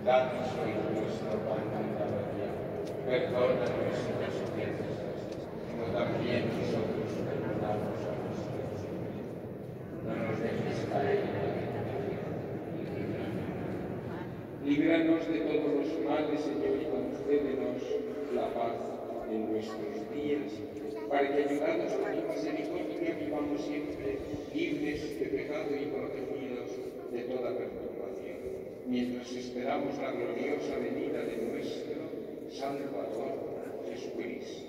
Danos hoy nuestro pan de cada día. Perdona nuestras ofensas, como también nosotros perdonamos a nuestros enemigos. No nos dejes caer en la tentación. Líbranos de todos los males, Señor, y concédenos la paz en nuestros días, para que, ayudados por tu misericordia, vivamos siempre libres de pecado y protegidos de toda perturbación, mientras esperamos la gloriosa venida de nuestro Salvador Jesucristo.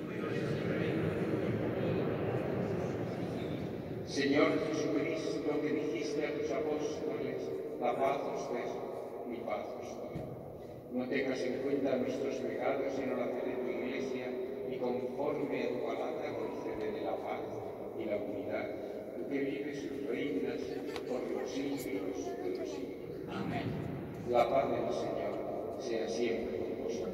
Señor Jesucristo, que dijiste a tus apóstoles: la paz os dejo, mi paz os doy. No tengas en cuenta nuestros pecados, sino la fe de tu Iglesia, y conforme a tu palabra concédele la paz y la unidad, tú que vives y reinas por los siglos de los siglos. Amén. La paz del Señor sea siempre con vosotros.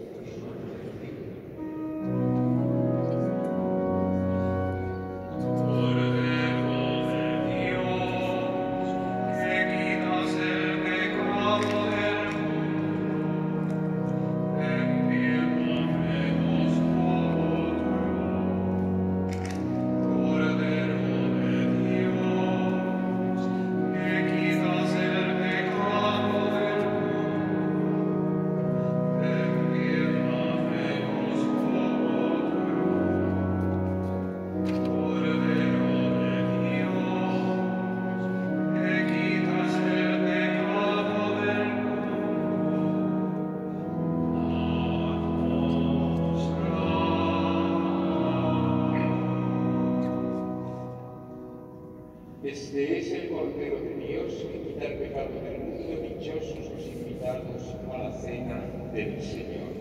Este es el Cordero de Dios que quita el pecado del mundo. Dichosos los invitados a la cena del Señor.